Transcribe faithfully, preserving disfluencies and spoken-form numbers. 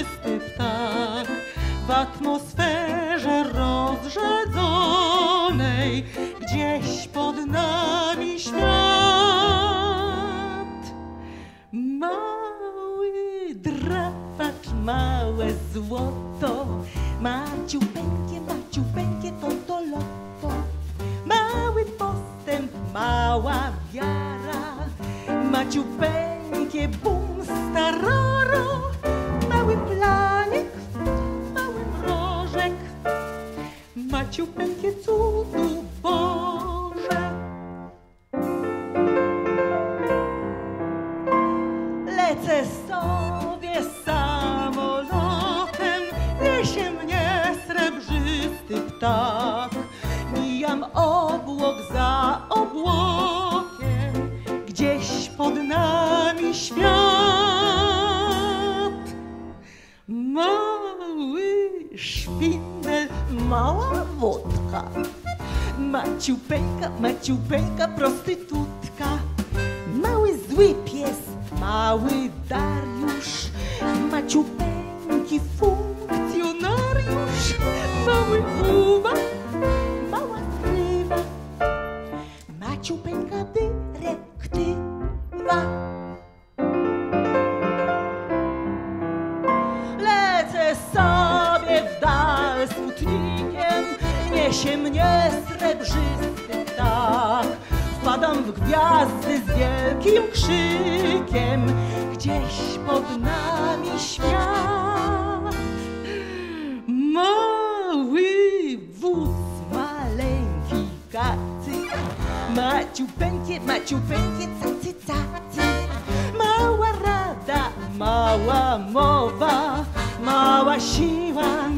przezroczysty ptak w atmosferze rozrzedzonej, gdzieś pod nami świat. Mały drapacz, małe złoto, maciupeńkie, maciupeńkie to to loto. Mały postęp, mała wiara, maciupeńkie bum staroro. Mały planik, mały mrożek, maciupeńkie cudu Boże. Lecę sobie samolotem, niesie mnie srebrzysty ptak. Mijam obłok za obłokiem, gdzieś pod nami świat. Mały szwindel, mała wódka, maciupeńka, maciupeńka prostytutka. Mały zły pies, mały Dariusz, maciupeńki funkcjonariusz. Mały uwag, mała skrywa, maciupeńka dyrektywa. Lecę sobie w dal sputnikiem, niesie mnie srebrzysty ptak. Wpadam w gwiazdy z wielkim krzykiem, gdzieś pod nami świat. Mały wóz, maleńki kacyk, maciupeńkie, maciupeńkie cacy, cacy. Mała rada, mała mowa, mała siła